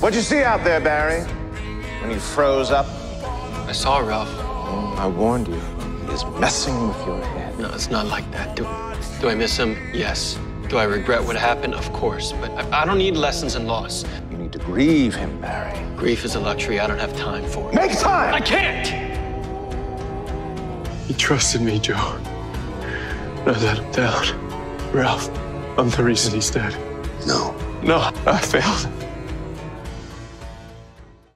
What'd you see out there, Barry? When you froze up? I saw Ralph. Oh, I warned you. He is messing with your head. No, it's not like that. Do I miss him? Yes. Do I regret what happened? Of course. But I don't need lessons in loss. You need to grieve him, Barry. Grief is a luxury I don't have time for. Make time! I can't! He trusted me, Joe. I let him down. Ralph, I'm the reason he's dead. No. No, I failed.